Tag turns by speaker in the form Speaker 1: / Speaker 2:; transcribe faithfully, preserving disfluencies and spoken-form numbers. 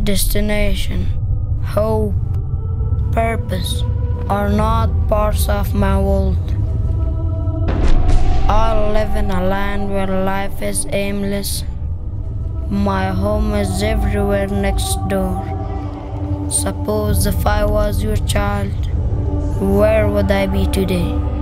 Speaker 1: Destination, hope, purpose are not parts of my world. I live in a land where life is aimless. My home is everywhere next door. Suppose if I was your child, where would I be today?